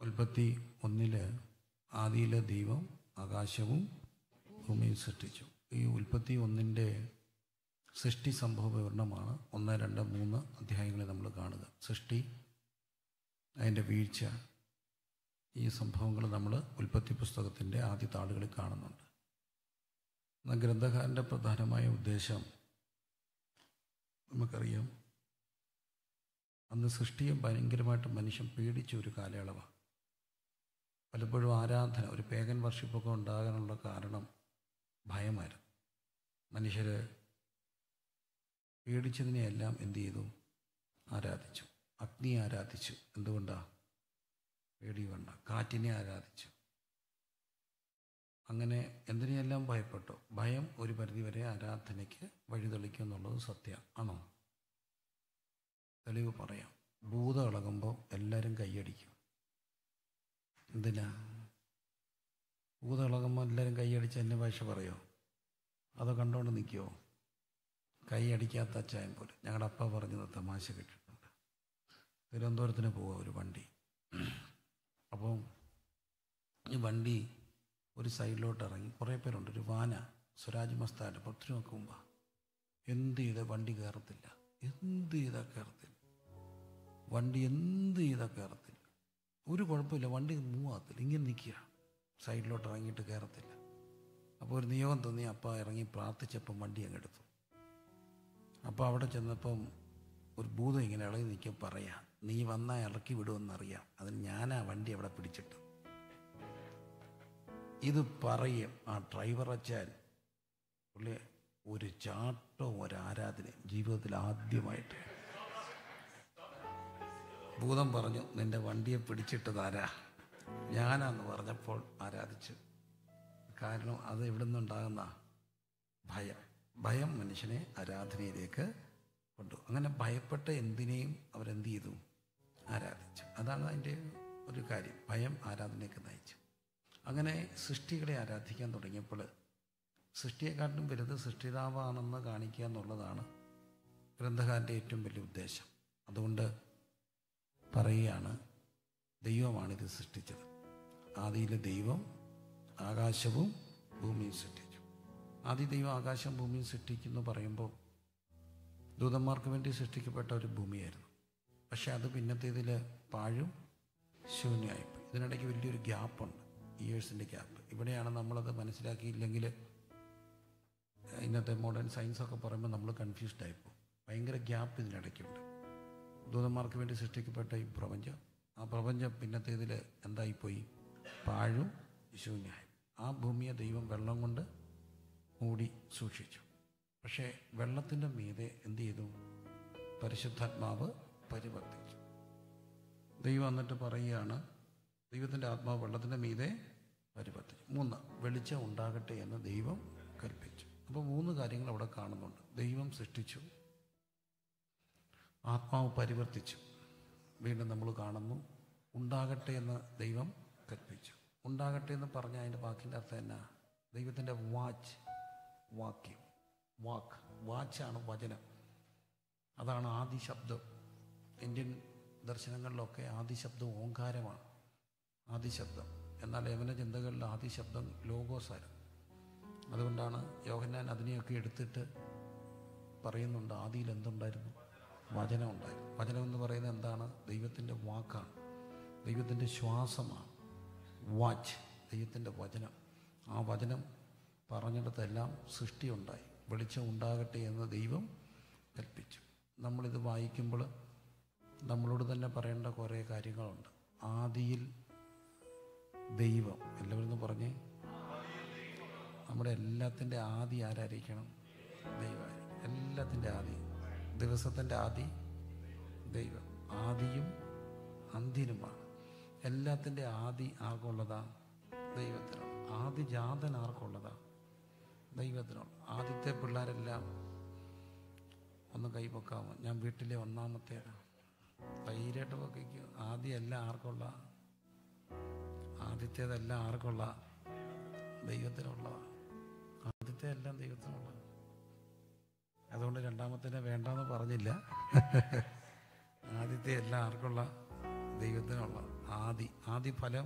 ഉൽപ്പത്തി 1 ആദിയിലെ ദൈവം ആകാശവും ഭൂമിയും സൃഷ്ടിച്ചു. ഈ ഉൽപ്പത്തി 1 സൃഷ്ടി സംഭവ വിവരണമാണ് 1, 2, 3 അധ്യായങ്ങളിൽ നമ്മൾ കാണുക. സൃഷ്ടി, അതിൻ്റെ വീഴ്ച, ഈ സംഭവങ്ങൾ നമ്മൾ ഉൽപ്പത്തി പുസ്തകത്തിൻ്റെ ആദ്യ താളുകളിൽ കാണുന്നുണ്ട്. എന്നാൽ ഗ്രന്ഥകാരൻ്റെ പ്രധാനമായ ഉദ്ദേശം നമുക്കറിയാം, അന്ന് സൃഷ്ടിയെ ഭയങ്കരമായിട്ട് മനുഷ്യൻ പേടിച്ച ഒരു കാലയളവാണ്. പലപ്പോഴും ആരാധന, ഒരു പേഗൻ വർഷിപ്പൊക്കെ ഉണ്ടാകാനുള്ള കാരണം ഭയമായിരുന്നു. മനുഷ്യർ പേടിച്ചതിനെയെല്ലാം എന്തു ചെയ്തു? ആരാധിച്ചു. അഗ്നിയെ ആരാധിച്ചു. എന്തുകൊണ്ടാണ്? പേടി കൊണ്ട. കാറ്റിനെ ആരാധിച്ചു. അങ്ങനെ എന്തിനെയെല്ലാം ഭയപ്പെട്ടു. ഭയം ഒരു പരിധിവരെ ആരാധനയ്ക്ക് വഴിതെളിക്കും എന്നുള്ളത് സത്യം ആണോ? തെളിവ് പറയാം. ഭൂതം ഇളകുമ്പോൾ എല്ലാവരും കൈയടിക്കും. എന്തിനാ? ഭൂതം ഇളകുമ്പോൾ എല്ലാവരും കൈയടിച്ച് എന്നെ ഭാഷ പറയുമോ? അതോ കണ്ടുകൊണ്ട് നിൽക്കുമോ? കൈയടിക്കാത്ത അച്ചായം പോലെ. ഞങ്ങളുടെ അപ്പ പറഞ്ഞത് തമാശ കേട്ടിട്ടുണ്ട്. തിരുവനന്തപുരത്തിന് പോവുക ഒരു വണ്ടി. അപ്പം ഈ വണ്ടി ഒരു സൈഡിലോട്ട് ഇറങ്ങി, കുറേ പേരുണ്ട്. ഒരു വാന സ്വരാജ് മസ്താൻ്റെ പത്തിന് നോക്കുമ്പോൾ എന്ത് ചെയ്താൽ വണ്ടി കയറത്തില്ല, എന്ത് ചെയ്താൽ കയറത്തില്ല, വണ്ടി എന്ത് ചെയ്താൽ കയറത്തില്ല. ഒരു കുഴപ്പമില്ല, വണ്ടി മൂവ് ആകത്തില്ല, ഇങ്ങനെ നിൽക്കുക, സൈഡിലോട്ട് ഇറങ്ങിയിട്ട് കയറത്തില്ല. അപ്പോൾ ഒരു നിയോഗം തോന്നി, അപ്പ ഇറങ്ങി പ്രാർത്ഥിച്ചപ്പം വണ്ടി അങ്ങ് എടുത്തു. അപ്പോൾ അവിടെ ചെന്നപ്പം ഒരു ഭൂതം ഇങ്ങനെ ഇളകി നിൽക്കുക, പറയാം, നീ വന്നാൽ ഇറക്കി വിടുമെന്നറിയാം, അതിന് ഞാനാ വണ്ടി അവിടെ പിടിച്ചിട്ട്. ഇത് പറയും ആ ഡ്രൈവർ അച്ചാൻ. പുള്ളി ഒരു ചാട്ടവും ഒരു ആരാധനയും ജീവിതത്തിൽ ആദ്യമായിട്ട്. ഭൂതം പറഞ്ഞു, നിന്റെ വണ്ടിയെ പിടിച്ചിട്ടതാരാ? ഞാനാന്ന് പറഞ്ഞപ്പോൾ ആരാധിച്ചു. കാരണം അത് എവിടെ നിന്നുണ്ടാകുന്ന ഭയം. ഭയം മനുഷ്യനെ ആരാധനയിലേക്ക് കൊണ്ടു. അങ്ങനെ ഭയപ്പെട്ട എന്തിനേയും അവരെന്ത് ചെയ്തു? ആരാധിച്ചു. അതാണ് അതിൻ്റെ ഒരു കാര്യം. ഭയം ആരാധനയ്ക്ക് നയിച്ചു. അങ്ങനെ സൃഷ്ടികളെ ആരാധിക്കാൻ തുടങ്ങിയപ്പോൾ സൃഷ്ടിയെക്കാട്ടിലും വലുത് സൃഷ്ടിതാവാണെന്ന് കാണിക്കുക എന്നുള്ളതാണ് ഗ്രന്ഥകാരൻ്റെ ഏറ്റവും വലിയ ഉദ്ദേശം. അതുകൊണ്ട് പറയുകയാണ്, ദൈവമാണിത് സൃഷ്ടിച്ചത്. ആദിയിലെ ദൈവം ആകാശവും ഭൂമിയും സൃഷ്ടിച്ചു. ആദ്യ ദൈവം ആകാശം ഭൂമിയും സൃഷ്ടിക്കുന്നു പറയുമ്പോൾ ദൂതന്മാർക്ക് വേണ്ടി സൃഷ്ടിക്കപ്പെട്ട ഒരു ഭൂമിയായിരുന്നു. പക്ഷെ അത് പിന്നത്തേതിൽ പാഴും ശൂന്യമായിപ്പോയി. ഇതിനിടയ്ക്ക് വലിയൊരു ഗ്യാപ്പുണ്ട്, ഇയേഴ്സിൻ്റെ ഗ്യാപ്പ്. ഇവിടെയാണ് നമ്മളത് മനസ്സിലാക്കിയില്ലെങ്കിൽ ഇന്നത്തെ മോഡേൺ സയൻസൊക്കെ പറയുമ്പോൾ നമ്മൾ കൺഫ്യൂസ്ഡ് ആയിപ്പോകും. ഭയങ്കര ഗ്യാപ്പ് ഇതിനിടയ്ക്കുണ്ട്. ദൂതന്മാർക്ക് വേണ്ടി സൃഷ്ടിക്കപ്പെട്ട ഈ പ്രപഞ്ചം, ആ പ്രപഞ്ചം പിന്നത്തേതിൽ എന്തായിപ്പോയി? പാഴും ശൂന്യമായി. ആ ഭൂമിയെ ദൈവം വെള്ളം കൊണ്ട് മൂടി സൂക്ഷിച്ചു. പക്ഷേ വെള്ളത്തിൻ്റെ മീതെ എന്ത് ചെയ്തു? പരിശുദ്ധാത്മാവ് പരിവർത്തിച്ചു. ദൈവം എന്നിട്ട് പറയുകയാണ്, ദൈവത്തിൻ്റെ ആത്മാവ് വെള്ളത്തിൻ്റെ മീതെ പരിവർത്തിച്ചു. 3 വെളിച്ചം ഉണ്ടാകട്ടെ എന്ന് ദൈവം കൽപ്പിച്ചു. അപ്പോൾ 3 കാര്യങ്ങൾ അവിടെ കാണുന്നുണ്ട്. ദൈവം സൃഷ്ടിച്ചു, ആത്മാവ് പരിവർത്തിച്ചു, വീണ്ടും നമ്മൾ കാണുന്നു ഉണ്ടാകട്ടെ എന്ന് ദൈവം കൽപ്പിച്ചു. ഉണ്ടാകട്ടെ എന്ന് പറഞ്ഞാൽ അതിൻ്റെ വാക്കിൻ്റെ അർത്ഥം എന്നാ? ദൈവത്തിൻ്റെ വാക്യം, വാച്ചാണ് വചനം. അതാണ് ആദി ശബ്ദം. ഇന്ത്യൻ ദർശനങ്ങളിലൊക്കെ ആദി ശബ്ദം ഓങ്കാരമാണ്, ആദി ശബ്ദം. എന്നാൽ യവന ചിന്തകളിൽ ആദി ശബ്ദം ലോഗോസായിരുന്നു. അതുകൊണ്ടാണ് യോഹന്നാൻ അതിനെയൊക്കെ എടുത്തിട്ട് പറയുന്നുണ്ട്, ആദിയിൽ എന്തുണ്ടായിരുന്നു? വചനം ഉണ്ടായിരുന്നു. വചനം എന്ന് പറയുന്നത് എന്താണ്? ദൈവത്തിൻ്റെ വാക്കാണ്, ദൈവത്തിൻ്റെ ശ്വാസമാണ്. വാച്ച്, ദൈവത്തിൻ്റെ വചനം. ആ വചനം പറഞ്ഞിടത്തെല്ലാം സൃഷ്ടി ഉണ്ടായി. വെളിച്ചം ഉണ്ടാകട്ടെ എന്ന് ദൈവം കൽപ്പിച്ചു. നമ്മളിത് വായിക്കുമ്പോൾ നമ്മളോട് തന്നെ പറയേണ്ട കുറേ കാര്യങ്ങളുണ്ട്. ആദിയിൽ ദൈവം, എല്ലാവരും പറഞ്ഞേ, നമ്മുടെ എല്ലാത്തിൻ്റെ ആദി ആരായിരിക്കണം? ദൈവമായിരിക്കും. എല്ലാത്തിൻ്റെ ആദി, ദിവസത്തിൻ്റെ ആദി ദൈവം. ആദിയും അന്ത്യനുമാണ്. എല്ലാത്തിൻ്റെ ആദി ആർക്കുള്ളതാ? ദൈവത്തിനുള്ള. ആദിജാതൻ ആർക്കുള്ളതാ? ദൈവത്തിനുള്ള. ആദ്യത്തെ പിള്ളേരെല്ലാം ഒന്ന് കൈപൊക്കാമോ? ഞാൻ വീട്ടിലെ ഒന്നാമത്തേതാണ്. ധൈര്യമായിട്ട് പൊക്കിക്കും. ആദ്യമെല്ലാം ആർക്കുള്ള? ആദ്യത്തേതെല്ലാം ആർക്കുള്ള? ദൈവത്തിനുള്ളതാണ്. ആദ്യത്തെ എല്ലാം ദൈവത്തിനുള്ളത്. അതുകൊണ്ട് രണ്ടാമത്തേനെ വേണ്ടെന്ന് പറഞ്ഞില്ല. ആദ്യത്തെ എല്ലാം ആർക്കുള്ള? ദൈവത്തിനുള്ള. ആദിഫലം.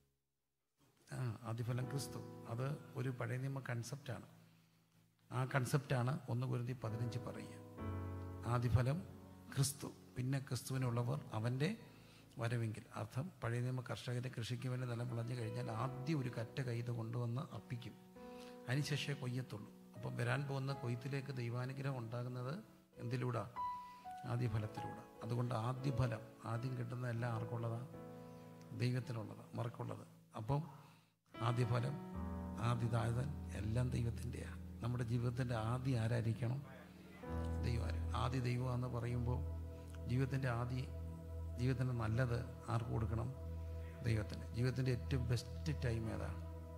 ആദിഫലം ക്രിസ്തു. അത് ഒരു പഴയ നിയമ കൺസെപ്റ്റാണ്. ആ കൺസെപ്റ്റാണ് 1 കൊരിന്ത്യർ 15 പറയുക. ആദിഫലം ക്രിസ്തു, പിന്നെ ക്രിസ്തുവിനുള്ളവർ അവൻ്റെ വരവെങ്കിൽ. അർത്ഥം, പഴയ നിയമ കർഷകരെ കൃഷിക്ക് വേണ്ടി നിലം വിളഞ്ഞു കഴിഞ്ഞാൽ ആദ്യം ഒരു കറ്റ കൈത് കൊണ്ടുവന്ന് അർപ്പിക്കും, അതിനുശേഷമേ കൊയ്യത്തുള്ളൂ. അപ്പം വരാൻ പോകുന്ന കൊയ്ത്തിലേക്ക് ദൈവാനുഗ്രഹം ഉണ്ടാകുന്നത് എന്തിലൂടെ? ആദ്യഫലത്തിലൂടെ. അതുകൊണ്ട് ആദ്യഫലം, ആദ്യം കിട്ടുന്ന എല്ലാം ആർക്കുള്ളതാണ്? ദൈവത്തിനുള്ളതാണ്, മറക്കുള്ളത്. അപ്പം ആദ്യഫലം, ആദ്യദായകൻ എല്ലാം ദൈവത്തിൻ്റെയാണ്. നമ്മുടെ ജീവിതത്തിൻ്റെ ആദ്യം ആരായിരിക്കണം? ദൈവം. ആദ്യ ദൈവമെന്ന് പറയുമ്പോൾ ജീവിതത്തിൻ്റെ നല്ലത് ആർക്ക് കൊടുക്കണം? ദൈവത്തിന്. ജീവിതത്തിൻ്റെ ഏറ്റവും ബെസ്റ്റ് ടൈം ഏതാണ്?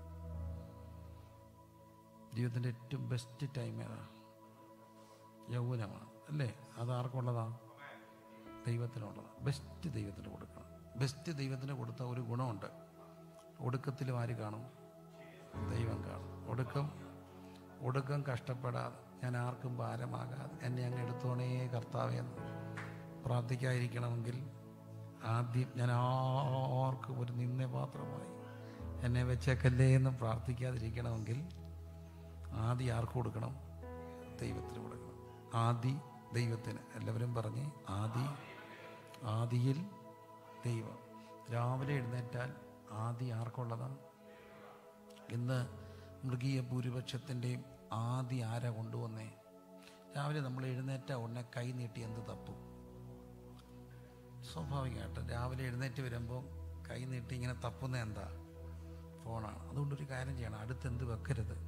ജീവിതത്തിൻ്റെ ഏറ്റവും ബെസ്റ്റ് ടൈം ഏതാണ്? യൗവനമാണ്, അല്ലേ? അത് ആർക്കുള്ളതാണ്? ദൈവത്തിനുള്ളതാണ്. ബെസ്റ്റ് ദൈവത്തിന് കൊടുക്കണം. ബെസ്റ്റ് ദൈവത്തിന് കൊടുത്ത ഒരു ഗുണമുണ്ട്, ഒടുക്കത്തിലും ആര് കാണും? ദൈവം കാണും. ഒടുക്കം കഷ്ടപ്പെടാതെ, ഞാൻ ആർക്കും ഭാരമാകാതെ എന്നെ അങ്ങ് എടുത്തോണേ കർത്താവേ എന്ന് പ്രാർത്ഥിക്കാതിരിക്കണമെങ്കിൽ, ആദ്യം ഞാൻ ആർക്കും ഒരു നിന്ദപാത്രമായി എന്നെ വെച്ചേക്കല്ലേ എന്ന് പ്രാർത്ഥിക്കാതിരിക്കണമെങ്കിൽ ആദ്യം ആർക്ക് കൊടുക്കണം? ദൈവത്തിന് കൊടുക്കണം. ആദി ദൈവത്തിന്. എല്ലാവരും പറഞ്ഞ് ആദിയിൽ ദൈവം. രാവിലെ എഴുന്നേറ്റാൽ ആദി ആർക്കുള്ളതാണ്? ഇന്ന് മൃഗീയ ഭൂരിപക്ഷത്തിൻ്റെയും ആദി ആരാ കൊണ്ടുവന്നേ? രാവിലെ നമ്മൾ എഴുന്നേറ്റ ഉടനെ കൈ നീട്ടി എന്ത് തപ്പും? സ്വാഭാവികമായിട്ട് രാവിലെ എഴുന്നേറ്റ് വരുമ്പോൾ കൈ നീട്ടി ഇങ്ങനെ തപ്പുന്ന എന്താ? ഫോണാണ്. അതുകൊണ്ടൊരു കാര്യം ചെയ്യണം, അടുത്തെന്ത് വെക്കരുത്?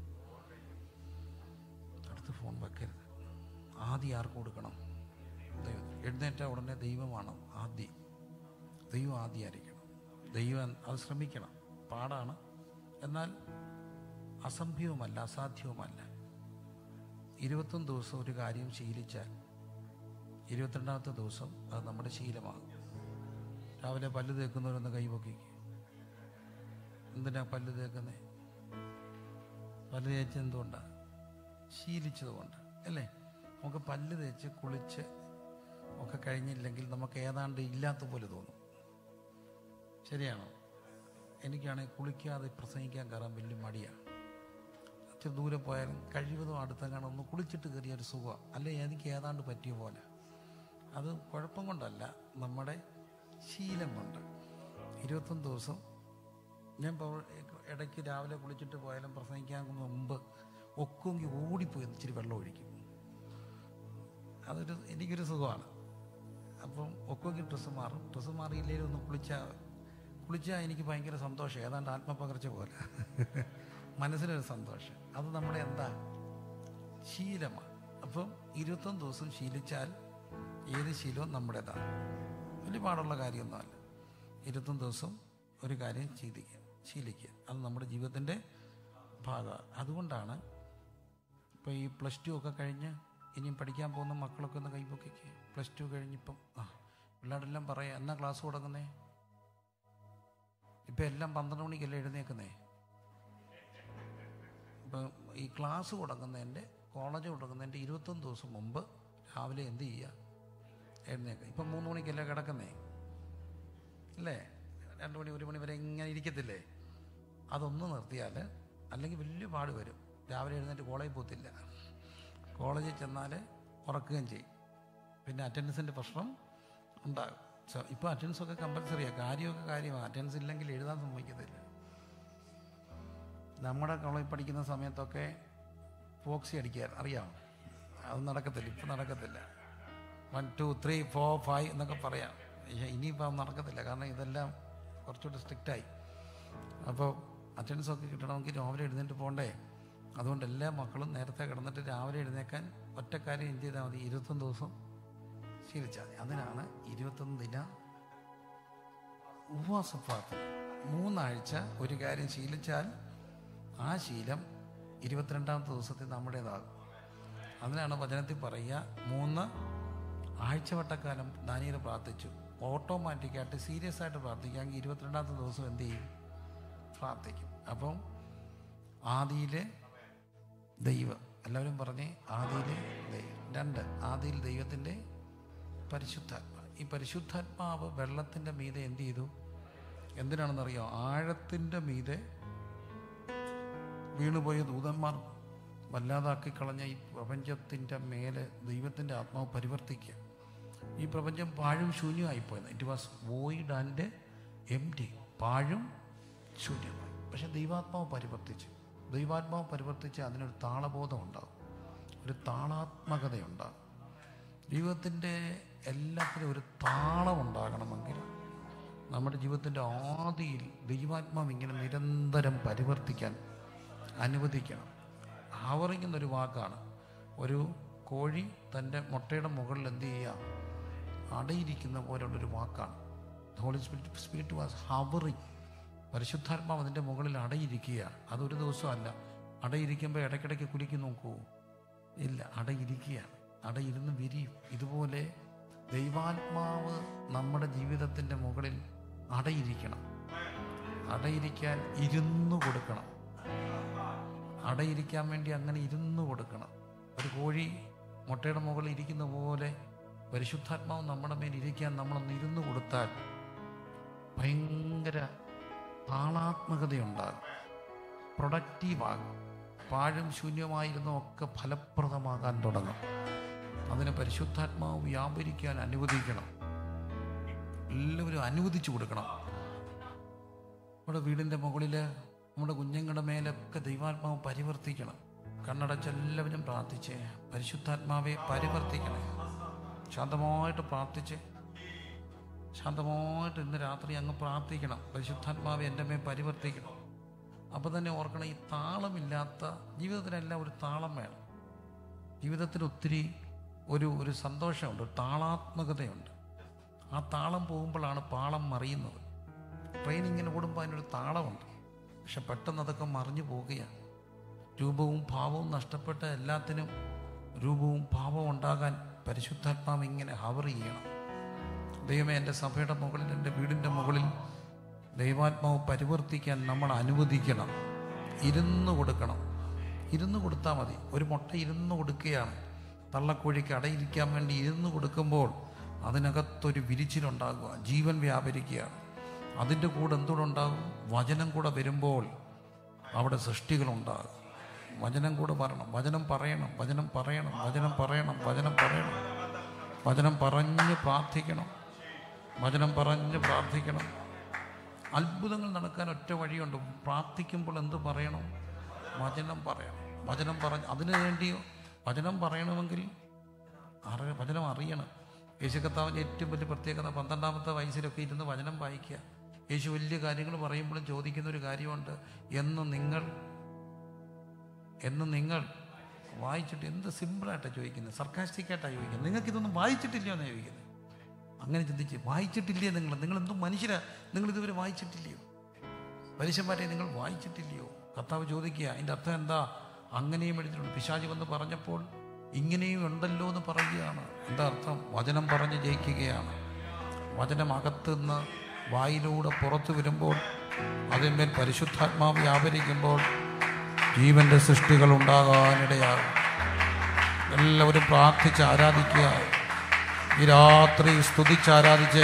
അടുത്ത് ഫോൺ വെക്കരുത്. ആദ്യം ആർക്ക് കൊടുക്കണം? ദൈവം. എഴുന്നേറ്റ ഉടനെ ദൈവമാണ് ആദ്യം. ദൈവം ആദ്യമായിരിക്കണം. ദൈവം അത് ശ്രമിക്കണം. പാടാണ്, എന്നാൽ അസംഭവമല്ല, അസാധ്യവുമല്ല. 21 ദിവസം ഒരു കാര്യം ശീലിച്ചാൽ 22ാമത്തെ ദിവസം അത് നമ്മുടെ ശീലമാകും. രാവിലെ പല്ല് തേക്കുന്നവരൊന്ന് കൈപൊക്കിക്ക്. എന്തിനാ പല്ല് തേക്കുന്നേ? പല്ല് തേച്ച് എന്തുകൊണ്ടാണ്? ശീലിച്ചതുകൊണ്ട്, അല്ലേ? നമുക്ക് പല്ല് തേച്ച് കുളിച്ച് ഒക്കെ കഴിഞ്ഞില്ലെങ്കിൽ നമുക്ക് ഏതാണ്ട് ഇല്ലാത്ത പോലെ തോന്നും. ശരിയാണോ? എനിക്കാണെങ്കിൽ കുളിക്കാതെ പ്രസംഗിക്കാൻ കയറാൻ വലിയ മടിയാണ്. ഇച്ചിരി ദൂരെ പോയാലും കഴിവതും അടുത്തെങ്ങാനും ഒന്ന് കുളിച്ചിട്ട് കയറിയ ഒരു സുഖമാണ്. അല്ലെ എനിക്ക് ഏതാണ്ട് പറ്റിയ പോലെ. അത് കുഴപ്പം കൊണ്ടല്ല, നമ്മുടെ ശീലം കൊണ്ട്. 21 ദിവസം ഞാൻ ഇടയ്ക്ക് രാവിലെ കുളിച്ചിട്ട് പോയാലും പ്രസംഗിക്കാൻ മുമ്പ് ഒക്കുമെങ്കിൽ ഓടിപ്പോയി ഇച്ചിരി വെള്ളം ഒഴിക്കും. എനിക്കൊരു സുഖമാണ്. അപ്പം ഒക്കുമെങ്കിൽ ഡ്രസ്സ് മാറിയില്ലെങ്കിൽ ഒന്ന് കുളിച്ചാൽ എനിക്ക് ഭയങ്കര സന്തോഷം, ഏതാണ്ട് ആത്മപകർച്ച പോലെ. മനസ്സിനൊരു സന്തോഷം. അത് നമ്മുടെ എന്താ? ശീലമാണ്. അപ്പം 21 ദിവസം ശീലിച്ചാൽ ഏത് ശീലവും നമ്മുടേതാണ്. വലിയ പാടുള്ള കാര്യമൊന്നുമല്ല. 21 ദിവസം ഒരു കാര്യം ശീലിക്കുക. അത് നമ്മുടെ ജീവിതത്തിൻ്റെ ഭാഗമാണ്. അതുകൊണ്ടാണ് ഇപ്പോൾ ഈ +2 ഒക്കെ കഴിഞ്ഞ് ഇനിയും പഠിക്കാൻ പോകുന്ന മക്കളൊക്കെ ഒന്ന് കൈപ്പൊക്കിക്കുക. +2 കഴിഞ്ഞിപ്പം പിള്ളേരെല്ലാം പറയാം, എന്നാ ക്ലാസ് തുടങ്ങുന്നേ? ഇപ്പം എല്ലാം 12 മണിക്കല്ലേ എഴുന്നേക്കുന്നേ. ഇപ്പം ഈ ക്ലാസ് തുടങ്ങുന്നതിൻ്റെ, കോളേജ് തുടങ്ങുന്നതിൻ്റെ 21 ദിവസം മുമ്പ് രാവിലെ എന്ത് ചെയ്യുക? എഴുന്നേക്കുക. ഇപ്പം 3 മണിക്കല്ലേ കിടക്കുന്നേ, അല്ലേ? 2 മണി 1 മണി വരെ ഇങ്ങനെ ഇരിക്കത്തില്ലേ? അതൊന്ന് നിർത്തിയാൽ അല്ലെങ്കിൽ വലിയ പാട് വരും. രാവിലെ എഴുന്നേറ്റ് കോളേജിൽ പോകത്തില്ല. കോളേജിൽ ചെന്നാൽ ഉറക്കുകയും ചെയ്യും. പിന്നെ അറ്റൻഡൻസിൻ്റെ പ്രശ്നം ഉണ്ടാകും. ഇപ്പോൾ അറ്റൻഡൻസൊക്കെ കമ്പൽസറിയാണ്. കാര്യമാണ്. അറ്റൻഡൻസ് ഇല്ലെങ്കിൽ എഴുതാൻ സമ്മതിക്കത്തില്ല. നമ്മുടെ കോളേജിൽ പഠിക്കുന്ന സമയത്തൊക്കെ ഫോക്സി അടിക്കാൻ അറിയാം. അത് നടക്കത്തില്ല, ഇപ്പം നടക്കത്തില്ല. 1 2 3 4 5 എന്നൊക്കെ പറയാം. ഇനിയിപ്പം നടക്കത്തില്ല, കാരണം ഇതെല്ലാം കുറച്ചുകൂടി സ്ട്രിക്റ്റായി. അപ്പോൾ അറ്റൻഡൻസൊക്കെ കിട്ടണമെങ്കിൽ രാവിലെ എഴുന്നേറ്റ് പോകണ്ടേ? അതുകൊണ്ട് എല്ലാ മക്കളും നേരത്തെ കിടന്നിട്ട് രാവിലെ എഴുന്നേക്കാൻ ഒറ്റക്കാര്യം എന്ത് ചെയ്താൽ മതി? 21 ദിവസം ശീലിച്ചാൽ മതി. അതിനാണ് 21 ദിന ഉപവാസ പ്രാർത്ഥന. 3 ആഴ്ച ഒരു കാര്യം ശീലിച്ചാൽ ആ ശീലം 22ാമത്തെ ദിവസത്തിൽ നമ്മുടേതാകും. അതിനാണ് വചനത്തിൽ പറയുക, 3 ആഴ്ചവട്ടക്കാലം ദാനിയേൽ പ്രാർത്ഥിച്ചു. ഓട്ടോമാറ്റിക്കായിട്ട് സീരിയസ് ആയിട്ട് പ്രാർത്ഥിക്കാമെങ്കിൽ 22ാമത്തെ ദിവസം എന്ത് ചെയ്യും? പ്രാർത്ഥിക്കും. അപ്പം ആദിയിലെ ദൈവം, എല്ലാവരും പറഞ്ഞേ ആദിയിലെ ദൈവം. 2, ആദിയിൽ ദൈവത്തിൻ്റെ പരിശുദ്ധാത്മാവ്. ഈ പരിശുദ്ധാത്മാവ് വെള്ളത്തിൻ്റെ മീതെ എന്ത് ചെയ്തു? എന്തിനാണെന്നറിയോ? ആഴത്തിൻ്റെ മീതെ വീണുപോയ ദൂതന്മാർ വല്ലാതാക്കി കളഞ്ഞ ഈ പ്രപഞ്ചത്തിൻ്റെ മേലെ ദൈവത്തിൻ്റെ ആത്മാവ് പരിവർത്തിക്കുക. ഈ പ്രപഞ്ചം പാഴും ശൂന്യമായിപ്പോയത്. It was void and empty. പാഴും ശൂന്യമായി. പക്ഷെ ദൈവാത്മാവ് പരിവർത്തിച്ച് അതിനൊരു താളബോധം ഉണ്ടാകും, ഒരു താളാത്മകതയുണ്ടാകും. ജീവിതത്തിൻ്റെ എല്ലാത്തിനും ഒരു താളം ഉണ്ടാകണമെങ്കിൽ നമ്മുടെ ജീവിതത്തിൻ്റെ ആദിയിൽ ദൈവാത്മാവ് ഇങ്ങനെ നിരന്തരം പരിവർത്തിക്കാൻ അനുവദിക്കണം. ഹവറിംഗ് എന്നൊരു വാക്കാണ്. ഒരു കോഴി തൻ്റെ മുട്ടയുടെ മുകളിൽ എന്ത് ചെയ്യുക? അടയിരിക്കുന്ന പോലുള്ളൊരു വാക്കാണ്. Holy spirit was hovering. പരിശുദ്ധാത്മാവ് അതിൻ്റെ മുകളിൽ അടയിരിക്കുക. അതൊരു ദിവസമല്ല. അടയിരിക്കുമ്പോൾ ഇടയ്ക്കിടയ്ക്ക് കുലുക്കി നോക്കൂ, ഇല്ല, അടയിരിക്കുകയാണ്. അടയിരുന്ന് വിരിയും. ഇതുപോലെ ദൈവാത്മാവ് നമ്മുടെ ജീവിതത്തിൻ്റെ മുകളിൽ അടയിരിക്കണം. അടയിരിക്കാൻ ഇരുന്നു കൊടുക്കണം. അടയിരിക്കാൻ വേണ്ടി അങ്ങനെ ഇരുന്നു കൊടുക്കണം. ഒരു കോഴി മുട്ടയുടെ മുകളിൽ ഇരിക്കുന്ന പോലെ പരിശുദ്ധാത്മാവ് നമ്മുടെ മേൽ ഇരിക്കാൻ നമ്മളൊന്ന് ഇരുന്നു കൊടുത്താൽ ഭയങ്കര താളാത്മകതയുണ്ടാകും, പ്രൊഡക്റ്റീവാകും. പാഴും ശൂന്യമായിരുന്നൊക്കെ ഫലപ്രദമാകാൻ തുടങ്ങും. അതിന് പരിശുദ്ധാത്മാവ് വ്യാപരിക്കാൻ അനുവദിക്കണം. എല്ലാവരും അനുവദിച്ചു കൊടുക്കണം. നമ്മുടെ വീടിൻ്റെ മുകളിൽ, നമ്മുടെ കുഞ്ഞുങ്ങളുടെ മേലൊക്കെ ദൈവാത്മാവ് പരിവർത്തിക്കണം. കണ്ണടച്ചെല്ലാവരും പ്രാർത്ഥിച്ച്, പരിശുദ്ധാത്മാവെ പരിവർത്തിക്കണേ. ശാന്തമായിട്ട് പ്രാർത്ഥിച്ച്, ശാന്തമായിട്ട് ഇന്ന് രാത്രി അങ്ങ് പ്രാർത്ഥിക്കണം, പരിശുദ്ധാത്മാവെ എൻ്റെ മേൽ പരിവർത്തിക്കണം. അപ്പോൾ തന്നെ ഓർക്കണം, ഈ താളമില്ലാത്ത ജീവിതത്തിനെല്ലാം ഒരു താളം വേണം. ജീവിതത്തിന് ഒത്തിരി ഒരു സന്തോഷമുണ്ട്, ഒരു താളാത്മകതയുണ്ട്. ആ താളം പോകുമ്പോഴാണ് പാളം മറിയുന്നത്. ട്രെയിനിങ്ങനെ ഓടുമ്പോൾ അതിനൊരു താളമുണ്ട്. പക്ഷെ പെട്ടെന്ന് അതൊക്കെ മറിഞ്ഞു പോവുകയാണ്. രൂപവും ഭാവവും നഷ്ടപ്പെട്ട എല്ലാത്തിനും രൂപവും ഭാവവും ഉണ്ടാകാൻ പരിശുദ്ധാത്മാവ് ഇങ്ങനെ ഹവർ ചെയ്യണം. ദൈവമേ, എൻ്റെ സഭയുടെ മുകളിൽ, എൻ്റെ വീടിൻ്റെ മുകളിൽ ദൈവാത്മാവ് പരിവർത്തിക്കാൻ നമ്മൾ അനുവദിക്കണം. ഇരുന്ന് കൊടുക്കണം. ഇരുന്ന് കൊടുത്താൽ മതി. ഒരു മുട്ട ഇരുന്ന് കൊടുക്കുകയാണ്. തള്ളക്കോഴിക്ക് അടയിരിക്കാൻ വേണ്ടി ഇരുന്ന് കൊടുക്കുമ്പോൾ അതിനകത്തൊരു വിരിച്ചിലുണ്ടാകുക, ജീവൻ വ്യാപരിക്കുകയാണ്. അതിൻ്റെ കൂടെ എന്തുകൂടെ ഉണ്ടാകും? വചനം കൂടെ വരുമ്പോൾ അവിടെ സൃഷ്ടികളുണ്ടാകും. വചനം കൂടെ പറയണം, വചനം പറയണം, വചനം പറയണം, വചനം പറയണം, വചനം പറയണം, വചനം പറഞ്ഞ് പ്രാർത്ഥിക്കണം, വചനം പറഞ്ഞ് പ്രാർത്ഥിക്കണം. അത്ഭുതങ്ങൾ നടക്കാൻ ഒറ്റ വഴിയുണ്ട്. പ്രാർത്ഥിക്കുമ്പോൾ എന്ത് പറയണം? വചനം പറയണം. വചനം പറഞ്ഞ് അതിനു വേണ്ടി വചനം പറയണമെങ്കിൽ വചനം അറിയണം. യേശു കർത്താവിൻ്റെ ഏറ്റവും വലിയ പ്രത്യേകത 12-ാമത്തെ വയസ്സിലൊക്കെ ഇരുന്ന് വചനം വായിക്കുക. യേശു വലിയ കാര്യങ്ങൾ പറയുമ്പോഴും ചോദിക്കുന്ന ഒരു കാര്യമുണ്ട്, എന്ന് നിങ്ങൾ വായിച്ചിട്ട്, എന്ത് സിമ്പിളായിട്ടാണ് ചോദിക്കുന്നത്, സർക്കാസ്റ്റിക്കായിട്ടാണ് ചോദിക്കുന്നത്. നിങ്ങൾക്കിതൊന്നും വായിച്ചിട്ടില്ലയോ എന്നാണ് ചോദിക്കുന്നത്. അങ്ങനെ ചിന്തിച്ച്, വായിച്ചിട്ടില്ലേ നിങ്ങളെന്തും മനുഷ്യരാ, നിങ്ങളിതുവരെ വായിച്ചിട്ടില്ലയോ? പരീശന്മാരെ, നിങ്ങൾ വായിച്ചിട്ടില്ലയോ? കർത്താവ് ചോദിക്കുക. അതിൻ്റെ അർത്ഥം എന്താ? അങ്ങനെയും എഴുതിയിട്ടുണ്ട്. പിശാച് വന്ന് പറഞ്ഞപ്പോൾ ഇങ്ങനെയും ഉണ്ടല്ലോ എന്ന് പറയുകയാണ്. എന്താ അർത്ഥം? വചനം പറഞ്ഞ് ജയിക്കുകയാണ്. വചനം അകത്തുനിന്ന് വായിലൂടെ പുറത്തു വരുമ്പോൾ, അതിന്മേൽ പരിശുദ്ധാത്മാവ് വ്യാപരിക്കുമ്പോൾ ജീവന്റെ സൃഷ്ടികൾ ഉണ്ടാകാനിടയാകും. എല്ലാവരും പ്രാർത്ഥിച്ച് ആരാധിക്കുക. ഈ രാത്രി സ്തുതിച്ച് ആരാധിച്ച്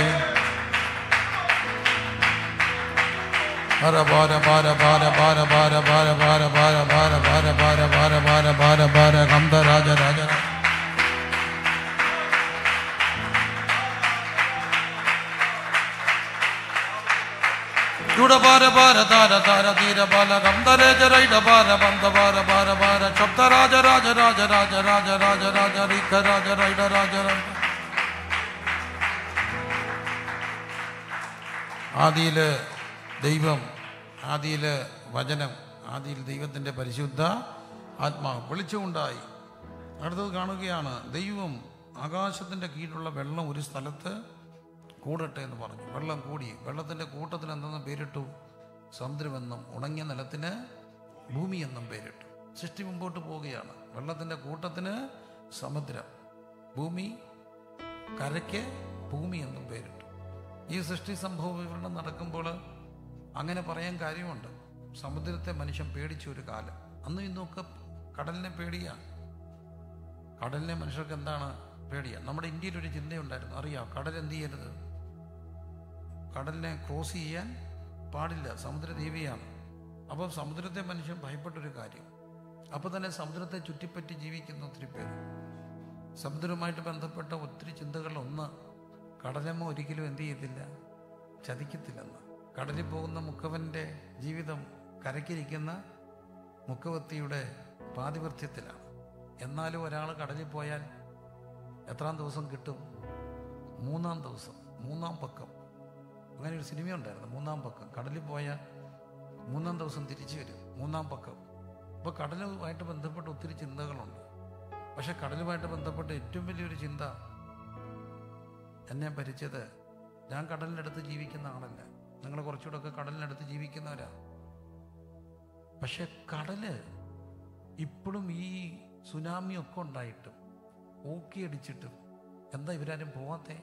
ആദിയില് ദൈവം, ആദിയില് വചനം, ആദിയിൽ ദൈവത്തിൻ്റെ പരിശുദ്ധ ആത്മാവ് വെളിച്ചമുണ്ടായി. അടുത്തത് കാണുകയാണ്, ദൈവം ആകാശത്തിൻ്റെ കീഴിലുള്ള വെള്ളം ഒരു സ്ഥലത്ത് കൂടട്ടെ എന്ന് പറഞ്ഞു. വെള്ളം കൂടി. വെള്ളത്തിൻ്റെ കൂട്ടത്തിന് എന്തെന്ന് പേരിട്ടു? സമുദ്രമെന്നും. ഉണങ്ങിയ നിലത്തിന് ഭൂമി എന്നും പേരിട്ടു. സൃഷ്ടി മുമ്പോട്ട് പോവുകയാണ്. വെള്ളത്തിൻ്റെ കൂട്ടത്തിന് സമുദ്രം, ഭൂമി, കരയ്ക്ക് ഭൂമി എന്നും പേരിട്ടു. ഈ സൃഷ്ടി സംഭവ വിവരണം നടക്കുമ്പോൾ അങ്ങനെ പറയാൻ കാര്യമുണ്ട്. സമുദ്രത്തെ മനുഷ്യൻ പേടിച്ച ഒരു കാലം. അന്നും ഇന്നൊക്കെ കടലിനെ പേടിയാണ്. കടലിനെ മനുഷ്യർക്ക് എന്താണ് പേടിയാണ്? നമ്മുടെ ഇന്ത്യയിലൊരു ചിന്തയുണ്ടായിരുന്നു, അറിയാം, കടൽ എന്ത് ചെയ്യരുത്, കടലിനെ ക്രോസ് ചെയ്യാൻ പാടില്ല, സമുദ്രദേവിയാണ്. അപ്പം സമുദ്രത്തെ മനുഷ്യൻ ഭയപ്പെട്ടൊരു കാര്യം. അപ്പോൾ തന്നെ സമുദ്രത്തെ ചുറ്റിപ്പറ്റി ജീവിക്കുന്ന ഒത്തിരി പേര്, സമുദ്രവുമായിട്ട് ബന്ധപ്പെട്ട ഒത്തിരി ചിന്തകളിലൊന്ന്, കടലമ്മ ഒരിക്കലും എന്ത് ചെയ്യത്തില്ല, ചതിക്കത്തില്ലെന്ന്. കടലിൽ പോകുന്ന മുക്കവൻ്റെ ജീവിതം കരയ്ക്കിരിക്കുന്ന മുക്കവത്തിയുടെ പാതിവൃത്യത്തിലാണ്. എന്നാലും ഒരാൾ കടലിൽ പോയാൽ എത്രാം ദിവസം കിട്ടും? 3-ാം ദിവസം, 3-ാം പക്കം. അങ്ങനെ ഒരു സിനിമയുണ്ടായിരുന്നു, 3-ാം പക്കം. കടലിൽ പോയാൽ 3-ാം ദിവസം തിരിച്ചു വരും, 3-ാം പക്കം. അപ്പോൾ കടലുമായിട്ട് ബന്ധപ്പെട്ട ഒത്തിരി ചിന്തകളുണ്ട്. പക്ഷെ കടലുമായിട്ട് ബന്ധപ്പെട്ട ഏറ്റവും വലിയൊരു ചിന്ത എന്നെ ഭരിച്ചത്, ഞാൻ കടലിനടുത്ത് ജീവിക്കുന്ന ആളല്ല, നിങ്ങൾ കുറച്ചുകൂടെയൊക്കെ കടലിനടുത്ത് ജീവിക്കുന്നവരാ. പക്ഷെ കടല് ഇപ്പോഴും ഈ സുനാമിയൊക്കെ ഉണ്ടായിട്ടും ഊക്കിയടിച്ചിട്ടും എന്താ ഇവരാരും പോവാത്തേ?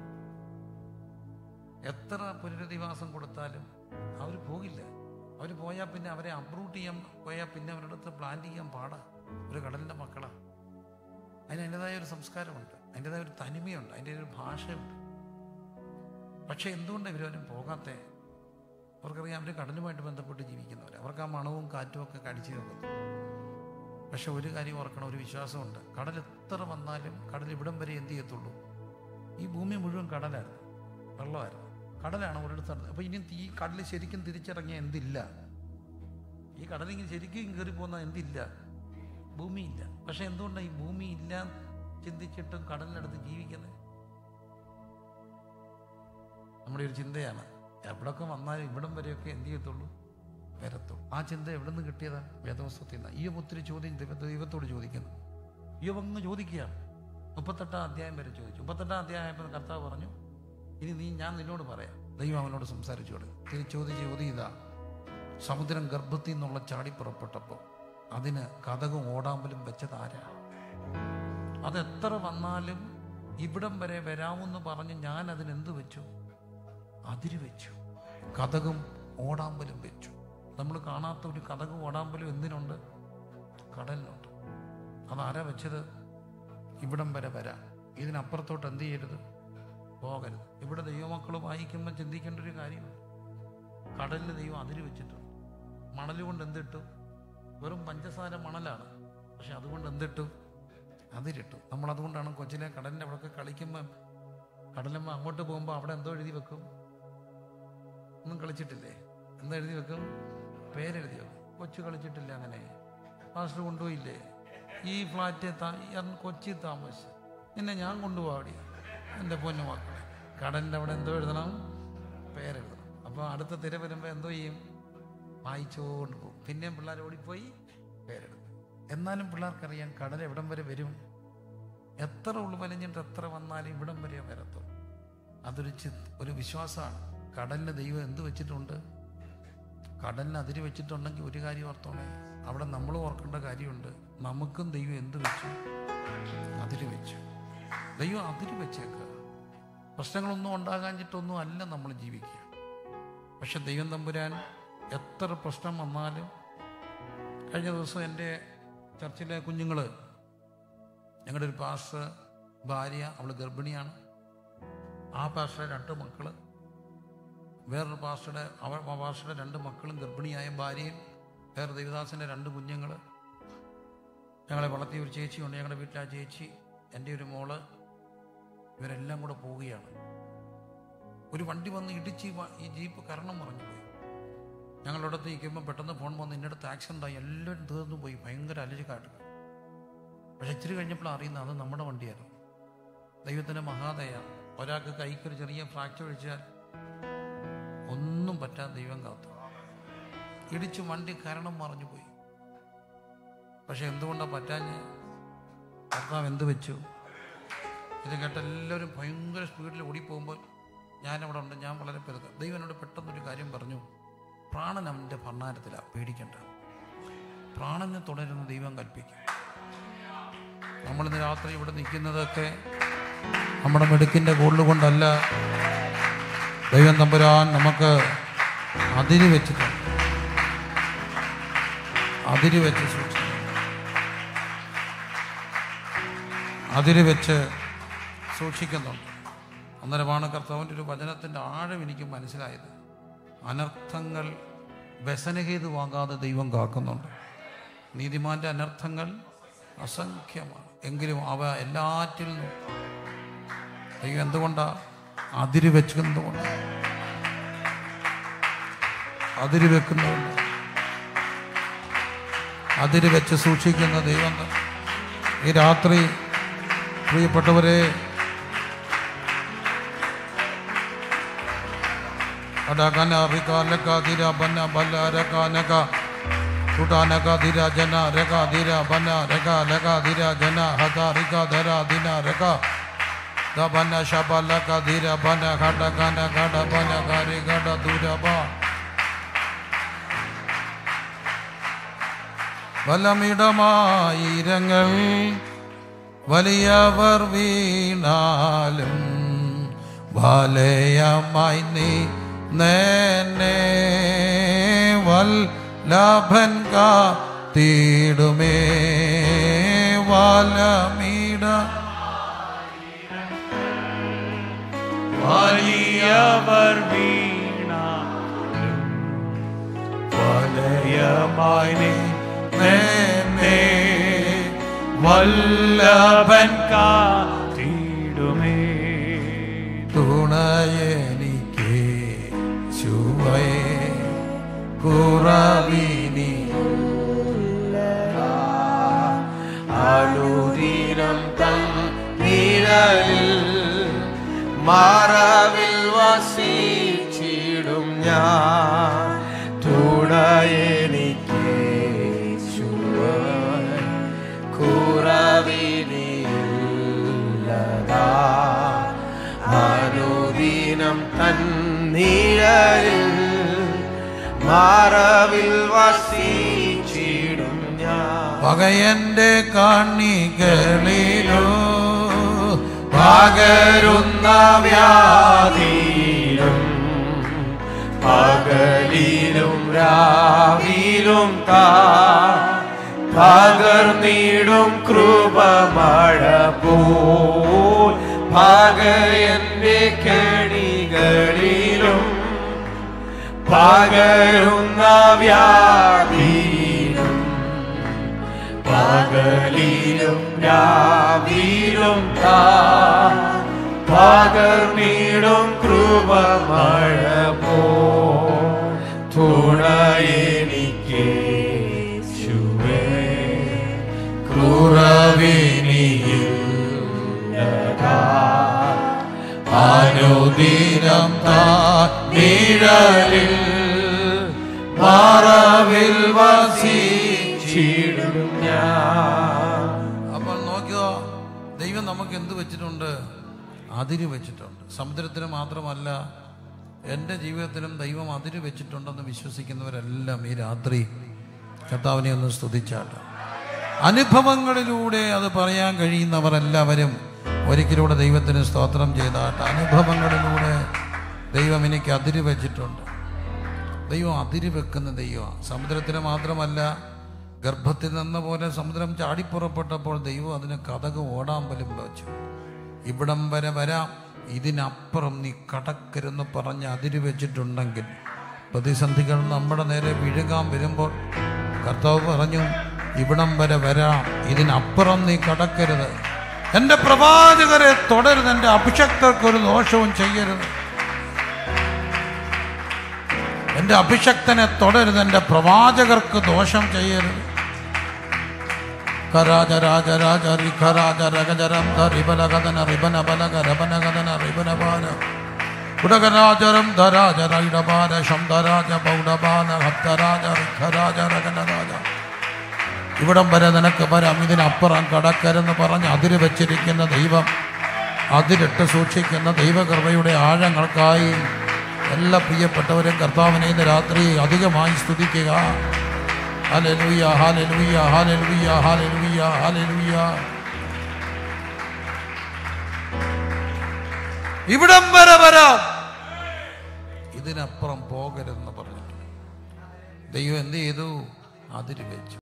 എത്ര പുനരധിവാസം കൊടുത്താലും അവർ പോകില്ല. അവർ പോയാൽ പിന്നെ അവരെ അപ്രൂട്ട് ചെയ്യാൻ പോയാൽ പിന്നെ അവരുടെ അടുത്ത് പ്ലാൻ ചെയ്യാൻ പാടാ. ഒരു കടലിൻ്റെ മക്കളാണ്. അതിന് അതിൻ്റെതായ ഒരു സംസ്കാരമുണ്ട്, അതിൻ്റെതായ ഒരു തനിമയുണ്ട്, അതിൻ്റെ ഒരു ഭാഷയുണ്ട്. പക്ഷെ എന്തുകൊണ്ടാണ് ഇവരും പോകാത്തേ? അവർക്കറിയാം അവർ കടലുമായിട്ട് ബന്ധപ്പെട്ട് ജീവിക്കുന്നവർ, അവർക്ക് ആ മണവും കാറ്റും ഒക്കെ കടിച്ചു നോക്കുന്നു. പക്ഷെ ഒരു കാര്യം ഓർക്കണം, ഒരു വിശ്വാസമുണ്ട്, കടൽ എത്ര വന്നാലും കടൽ ഇവിടം വരെ എന്ത് ചെയ്യത്തുള്ളൂ. ഈ ഭൂമി മുഴുവൻ കടലായിരുന്നു, വെള്ളമായിരുന്നു, കടലാണ് ഒരിടത്ത്. അപ്പോൾ ഇനി ഈ കടൽ ശരിക്കും തിരിച്ചിറങ്ങിയ എന്തില്ല, ഈ കടലിങ്ങനെ ശരിക്കും കയറി പോകുന്ന എന്തില്ല, ഭൂമിയില്ല. പക്ഷെ എന്തുകൊണ്ടാണ് ഈ ഭൂമി ഇല്ല ചിന്തിച്ചിട്ടും കടലിനടുത്ത് ജീവിക്കുന്നത്? നമ്മുടെ ഒരു ചിന്തയാണ്, എവിടെയൊക്കെ വന്നാലും ഇവിടം വരെയൊക്കെ എന്ത് ചെയ്യത്തുള്ളൂ, വരത്തുള്ളൂ. ആ ചിന്ത എവിടെ നിന്ന് കിട്ടിയതാ? വേദവസ്തുത്തിൽ നിന്ന്. ഈ ഒത്തിരി ചോദ്യം ദൈവത്തോട് ചോദിക്കുന്നു. ഈ അങ്ങ് ചോദിക്കുകയാണ്. 38-ാം അധ്യായം വരെ ചോദിച്ചു. 38-ാം അധ്യായപ്പോൾ കർത്താവ് പറഞ്ഞു, ഇനി ഞാൻ നിന്നോട് പറയാം. ദൈവം അവനോട് സംസാരിച്ചു കൊടുക്കും. ചോദ്യം ഇതാ, സമുദ്രം ഗർഭത്തിൽ നിന്നുള്ള ചാടി പുറപ്പെട്ടപ്പോൾ അതിന് കതകും ഓടാമ്പലും വെച്ചത് ആരാ? അതെത്ര വന്നാലും ഇവിടം വരെ വരാമെന്ന് പറഞ്ഞ് ഞാൻ അതിനെന്ത് വെച്ചു? അതിര് വെച്ചു. കതകും ഓടാമ്പലും വെച്ചു. നമ്മൾ കാണാത്ത ഒരു കതകും ഓടാമ്പലും എന്തിനുണ്ട്? കടലിനുണ്ട്. അതാരാ വെച്ചത്? ഇവിടം വരെ വരാം, ഇതിനപ്പുറത്തോട്ട് എന്ത് ചെയ്യരുത്, പോകരുത്. ഇവിടെ ദൈവമക്കൾ വായിക്കുമ്പോൾ ചിന്തിക്കേണ്ട ഒരു കാര്യമാണ്, കടലിൽ ദൈവം അതിര് വെച്ചിട്ടുണ്ട്. മണൽ കൊണ്ട് എന്തിട്ടു? വെറും പഞ്ചസാര മണലാണ്, പക്ഷെ അതുകൊണ്ട് എന്തിട്ടു? അതിരിട്ടു. നമ്മളതുകൊണ്ടാണ് കൊച്ചിലെ കടലിൻ്റെ അവിടെയൊക്കെ കളിക്കുമ്പം കടലമ്മ അങ്ങോട്ട് പോകുമ്പോൾ അവിടെ എന്തോ എഴുതി വെക്കും? ഒന്നും കളിച്ചിട്ടില്ലേ? എന്താ എഴുതി വെക്കും? പേരെഴുതി വെക്കും. കൊച്ചു കളിച്ചിട്ടില്ല അങ്ങനെ? മാസ്റ്റർ കൊണ്ടുപോയില്ലേ? ഈ ഫ്ലാറ്റ് കൊച്ചി താമസിച്ച് എന്നെ ഞാൻ കൊണ്ടുപോകാടി എൻ്റെ പൊന്നു മക്കളെ. കടലിൻ്റെ അവിടെ എന്തോ എഴുതണം? പേരെഴുതണം. അപ്പോൾ അടുത്ത തിര വരുമ്പോൾ എന്തോ ചെയ്യും? വായിച്ചുകൊണ്ട് പോകും. പിന്നെയും പിള്ളേർ ഓടിപ്പോയി പേരെഴുതും. എന്നാലും പിള്ളേർക്കറിയാം കടൽ എവിടം വരെ വരും. എത്ര ഉൾവലിഞ്ഞിട്ട് എത്ര വന്നാലും ഇവിടം വരെ വരത്തും. അതൊരു ഒരു വിശ്വാസമാണ്. കടലിന് ദൈവം എന്ത് വെച്ചിട്ടുണ്ട്? കടലിന് അതിര് വെച്ചിട്ടുണ്ടെങ്കിൽ ഒരു കാര്യം ഓർത്തോണേ, അവിടെ നമ്മൾ ഓർക്കേണ്ട കാര്യമുണ്ട്. നമുക്കും ദൈവം എന്ത് വെച്ചു? അതിര് വെച്ചു. ദൈവം അതിര് വെച്ചേക്കുക. പ്രശ്നങ്ങളൊന്നും ഉണ്ടാകാഞ്ഞിട്ടൊന്നും അല്ല നമ്മൾ ജീവിക്കുക. പക്ഷെ ദൈവം തമ്പുരാൻ എത്ര പ്രശ്നം വന്നാലും, കഴിഞ്ഞ ദിവസം എൻ്റെ ചർച്ചിലെ കുഞ്ഞുങ്ങൾ, ഞങ്ങളുടെ ഒരു പാസ്റ്റർ ഭാര്യ, അവൾ ഗർഭിണിയാണ്. ആ പാസ്റ്ററുടെ 2 മക്കൾ, വേറൊരു പാസ്റ്ററുടെ പാസ്റ്ററുടെ 2 മക്കളും ഗർഭിണിയായ ഭാര്യയും, വേറെ ദേവദാസൻ്റെ 2 കുഞ്ഞുങ്ങൾ, ഞങ്ങളെ വളർത്തിയ ഒരു ചേച്ചിയുണ്ട്, ഞങ്ങളുടെ വീട്ടിൽ ആ ചേച്ചി, എൻ്റെ ഒരു മോള്, ഇവരെല്ലാം കൂടെ പോവുകയാണ്. ഒരു വണ്ടി വന്ന് ഇടിച്ച് ഈ ജീപ്പ് കരണം മറിഞ്ഞു പോയി. ഞങ്ങളുടെ അടുത്ത് നിൽക്കുമ്പോൾ പെട്ടെന്ന് ഫോൺ വന്ന് എൻ്റെ അടുത്ത് ആക്സിഡൻ്റായി, എല്ലാവരും തീർന്നു പോയി, ഭയങ്കര അലർജിക്കായിട്ട്. പക്ഷെ ഇച്ചിരി കഴിഞ്ഞപ്പോൾ അറിയുന്നത് അത് നമ്മുടെ വണ്ടിയായിരുന്നു. ദൈവത്തിൻ്റെ മഹാദയ. ഒരാൾക്ക് കൈക്കൊരു ചെറിയ ഫ്രാക്ചർ ഒഴിച്ചാൽ ഒന്നും പറ്റാതെ ദൈവം കാത്തു. ഇടിച്ച് വണ്ടി കരണം മറിഞ്ഞു പോയി. പക്ഷെ എന്തുകൊണ്ടാണ് പറ്റാഞ്ഞ്? കർത്താവ് എന്ത് വെച്ചു? ഇത് കേട്ട എല്ലാവരും ഭയങ്കര സ്പീഡിൽ ഓടിപ്പോകുമ്പോൾ ഞാനവിടെ ഉണ്ട്, ഞാൻ വളരെ പെരുത്. ദൈവം എന്നോട് പെട്ടെന്നൊരു കാര്യം പറഞ്ഞു, പ്രാണൻ അവൻ്റെ ഭണ്ണാരത്തിലാണ്, പേടിക്കണ്ട. പ്രാണനെ തുടരുന്ന ദൈവം കൽപ്പിക്കും. നമ്മളിന്ന് രാത്രി ഇവിടെ നിൽക്കുന്നതൊക്കെ നമ്മുടെ മെടുക്കിൻ്റെ കൂടുതൽ കൊണ്ടല്ല, ദൈവം തമ്പുരാൻ നമുക്ക് അതിര് വെച്ചിട്ടുണ്ട്. അതിര് വെച്ച് സൂക്ഷിക്കും. അതിര് വെച്ച് സൂക്ഷിക്കുന്നുണ്ട്. അന്നേരമാണ് കർത്താവിൻ്റെ ഒരു വചനത്തിൻ്റെ ആഴം എനിക്ക് മനസ്സിലായത്. അനർത്ഥങ്ങൾ വ്യസനഹേതുവാകാതെ ദൈവം കാക്കുന്നുണ്ട്. നീതിമാന്റെ അനർത്ഥങ്ങൾ അസംഖ്യമാണ്, എങ്കിലും അവ എല്ലാറ്റിൽ നിന്നും ദൈവം എന്തുകൊണ്ടാ? അതിര് വെക്കുന്നതുകൊണ്ട്, അതിര് വെക്കുന്നതുകൊണ്ട്, അതിര് വെച്ച് സൂക്ഷിക്കുന്ന ദൈവം. ഈ രാത്രി പ്രിയപ്പെട്ടവരെ, വലമിടമായിരങ്ങൾ വലിയവർ വീണാലും വലയമായി നീ നേനെ വല്ലഭൻ കാത്തിടുമേ. വലമിട വലിയവർ വീണാലും വലയമായി നീ നേനെ വല്ലഭൻ കാത്തിടുമേ. തുണയെനിക്ക് ചുവേ കുറവിനി അനുദിനം തൻ നിഴലിൽ മറവിൽ വസിച്ചിടും ഞാൻ. തുണയെനിക്ക് കുറവിനില്ലതാ അനുദിനം തൻ നിഴലിൽ മറവിൽ വസിച്ചിടും ഞാൻ. പകയന്റെ കണ്ണികളിലോ പകരുന്ന വ്യാധിയിലും പകലിലും രാവിലും പകർന്നിടും കൃപമഴ പോൽ പകയന്റെ കെണികളിലും പകരുന്ന വ്യാധിയിലും പകലിലും രാവിലും പകർന്നിടും കൃപമഴ പോൽ തുണയെനിക്ക് കുറവിനില്ലതാ അനുദിനം നിഴലിൽ മറവിൽ വസിച്ചിടും ഞാൻ. അപ്പോൾ നോക്കിയോ, ദൈവം നമുക്ക് എന്ത് വെച്ചിട്ടുണ്ട്? അതിര് വെച്ചിട്ടുണ്ട്. സമുദ്രത്തിന് മാത്രമല്ല, എൻ്റെ ജീവിതത്തിലും ദൈവം അതിര് വെച്ചിട്ടുണ്ടെന്ന് വിശ്വസിക്കുന്നവരെല്ലാം ഈ രാത്രി കർത്താവിനെ ഒന്ന് സ്തുതിച്ചാട്ടെ. അനുഭവങ്ങളിലൂടെ അത് പറയാൻ കഴിയുന്നവർ എല്ലാവരും ഒരിക്കലൂടെ ദൈവത്തിന് സ്തോത്രം ചെയ്താട്ടെ. അനുഭവങ്ങളിലൂടെ ദൈവം എനിക്ക് അതിര് വെച്ചിട്ടുണ്ട്. ദൈവം അതിര് വെക്കുന്ന ദൈവമാണ്. സമുദ്രത്തിന് മാത്രമല്ല, ഗർഭത്തിൽ നിന്ന പോലെ സമുദ്രം ചാടിപ്പുറപ്പെട്ടപ്പോൾ ദൈവം അതിന് കതക് ഓടാമ്പലും വെച്ചു. ഇവിടം വരെ വരാം, ഇതിനപ്പുറം നീ കടക്കരുന്ന് പറഞ്ഞ് അതിര് വെച്ചിട്ടുണ്ടെങ്കിൽ പ്രതിസന്ധികൾ നമ്മുടെ നേരെ വിഴുകാൻ വരുമ്പോൾ കർത്താവ് പറഞ്ഞു, ഇവിടം വരെ വരാം, ഇതിനപ്പുറം നീ കടക്കരുത്. എൻ്റെ പ്രവാചകരെ തുടരുത്, എൻ്റെ അഭിഷക്തർക്കൊരു ദോഷവും ചെയ്യരുത്. എൻ്റെ അഭിഷക്തനെ തുടരുത്, എൻ്റെ പ്രവാചകർക്ക് ദോഷം ചെയ്യരുത്. കരാജ രാജ രാജ റിഖരാജ രഗജരം ധരിബലഗദന റിബന ബലഗ രബനഗദന റിബനബാന ഉടകരാജരം ധരാജ രൈഡബാന ശംധരാജ ബൗഡബാന ഹപ്തരാജ റിഖരാജ രഗനരാജ. ഇവിടം വരെ നിനക്ക് വരാം, ഇതിനപ്പുറം കടക്കരെന്ന് പറഞ്ഞ് അതിര് വെച്ചിരിക്കുന്ന ദൈവം, അതിരിട്ട് സൂക്ഷിക്കുന്ന ദൈവകൃപയുടെ ആഴങ്ങൾക്കായി എല്ലാ പ്രിയപ്പെട്ടവരും കർത്താവിനെ ഇന്ന് രാത്രി അധികമായി സ്തുതിക്കുക. ഹല്ലേലൂയ, ഹല്ലേലൂയ, ഹല്ലേലൂയ, ഹല്ലേലൂയ, ഹല്ലേലൂയ. ഇവിടം വരെ വരാം, ഇതിനപ്പുറം പോകരുതെന്ന് പറഞ്ഞിട്ട് ദൈവം എന്ത് ചെയ്തു? അതിര് വെച്ചു.